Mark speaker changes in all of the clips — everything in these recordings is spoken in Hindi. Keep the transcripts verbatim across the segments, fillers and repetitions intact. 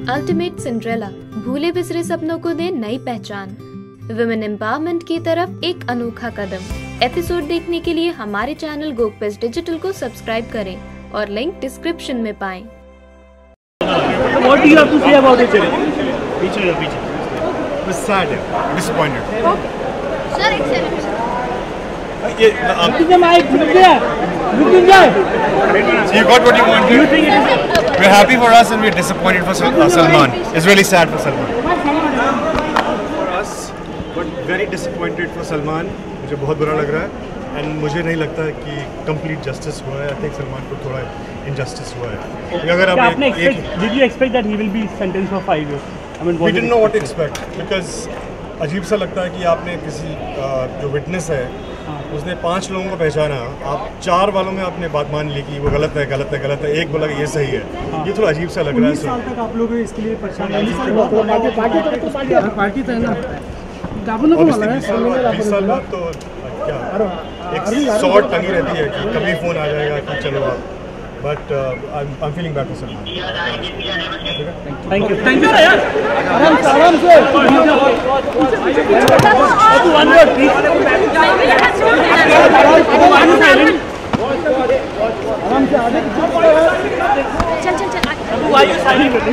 Speaker 1: अल्टीमेट सिंड्रेला भूले बिसरे सपनों को दे नई पहचान। वुमेन एम्पावरमेंट की तरफ एक अनोखा कदम। एपिसोड देखने के लिए हमारे चैनल गोकपेस डिजिटल को सब्सक्राइब करें और लिंक डिस्क्रिप्शन में पाएं।
Speaker 2: What do you have to say about it? पीछे पीछे।
Speaker 3: It's sad, disappointed.
Speaker 4: Okay. Sir, excellent.
Speaker 3: ये आप
Speaker 2: रुक जा, रुक जा, रुक जा।
Speaker 3: You got what you wanted. We're happy for us and we're disappointed for Sal- uh, Salman. It's really sad for Salman. For us, but very disappointed for Salman. मुझे बहुत बुरा लग रहा है and मुझे नहीं लगता कि complete justice हुआ है. I think सलमान को थोड़ा injustice हुआ है. अगर आप
Speaker 2: आपने
Speaker 3: एक,
Speaker 2: expect,
Speaker 3: एक,
Speaker 2: did you expect that he will be sentenced for five years? I mean,
Speaker 3: we didn't know what to expect because अजीब सा लगता है कि आपने किसी uh, जो witness है उसने पांच लोगों को पहचाना, आप चार वालों में आपने बात मान ली कि वो गलत है गलत है गलत है, एक बोला कि ये सही है। हाँ। ये थोड़ा अजीब सा लग रहा है।
Speaker 5: उन्नीस साल तक आप लोग इसके लिए परेशान पार्टी तो है ना,
Speaker 3: बीस साल बाद तो क्या एक शॉर्ट टंगी रहती है कि कभी फोन आ जाएगा कि चलो आप, but I am feeling bad for Salman.
Speaker 2: Thank you thank you
Speaker 5: आराम से आराम से
Speaker 2: वन वर्ड प्लीज।
Speaker 5: आराम से आगे
Speaker 4: चल चल चल
Speaker 2: व्हाई यू साइनिंग कर रही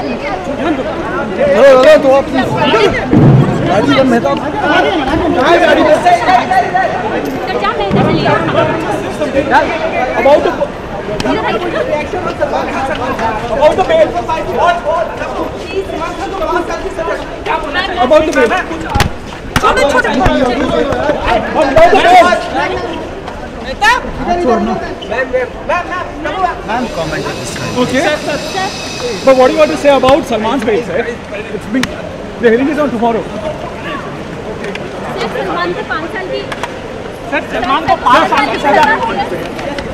Speaker 5: हेलो हेलो तो आप गाड़ी का मेहता कहां है गाड़ी
Speaker 4: कर जा मैं इधर से ले
Speaker 5: about
Speaker 2: About the bail.
Speaker 5: About the bail
Speaker 4: छोटे छोटे
Speaker 5: about the bail
Speaker 6: Ma'am, comment on this kind.
Speaker 5: Okay. But what do you want to say about Salman's bail, sir? It's been the hearing is on tomorrow.
Speaker 4: Salman को पाँच साल की
Speaker 2: सर सलमान को पाँच साल की सजा।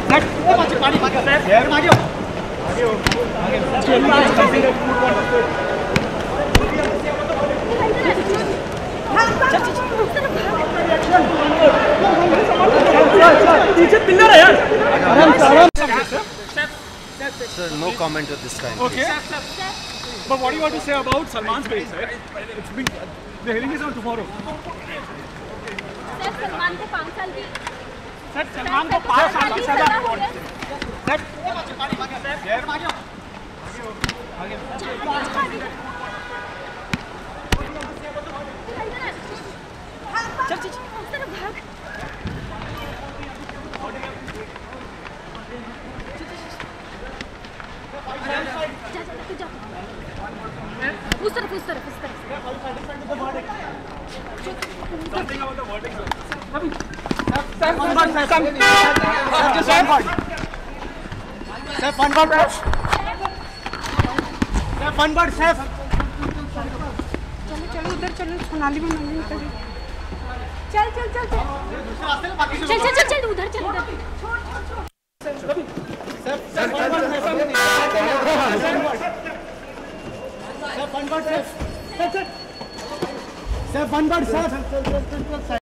Speaker 5: पीछे पिलर है यार। आराम से आराम
Speaker 6: Sir, no comment of this kind.
Speaker 5: Okay. But what do you want to say about Salman's bail, sir? It's been the hearing is on tomorrow.
Speaker 4: Sir Salman को पाँच साल की
Speaker 2: सर सलमान को पाँच साल की सजा। सर
Speaker 4: चल चल चल भाग उस तरफ उस तरफ उस
Speaker 2: तरफ।
Speaker 4: चलो चलो उधर चलो सोनाली में मंदिर निकल चल चल चल चल चल चल चल उधर चल उधर
Speaker 5: Sir, one word, sir.